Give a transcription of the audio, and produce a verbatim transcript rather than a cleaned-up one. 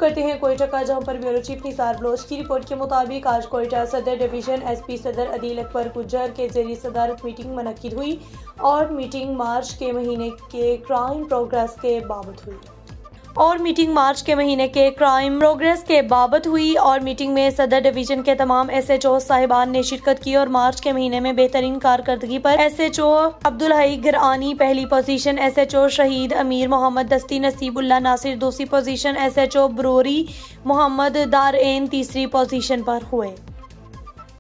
करते हैं कोयटा का, जहां पर ब्यूरो चीफ निसार बलोच की रिपोर्ट के मुताबिक आज कोयटा सदर डिवीजन एसपी सदर अदील अकबर गुज्जर के जरिए सदारत मीटिंग मुनक्किद हुई और मीटिंग मार्च के महीने के क्राइम प्रोग्रेस के बाबत हुई और मीटिंग मार्च के महीने के क्राइम प्रोग्रेस के बाबत हुई और मीटिंग में सदर डिवीजन के तमाम एस एच ओ साहिबान ने शिरकत की और मार्च के महीने में बेहतरीन कारकर्दगी पर एस एच ओ अब्दुल हई गिरानी पहली पोजीशन, एस एच ओ शहीद अमीर मोहम्मद दस्ती नसीबुल्ला नासिर दूसरी पोजीशन, एस एच ओ ब्रोरी मोहम्मद दारएन तीसरी पोजीशन पर हुए।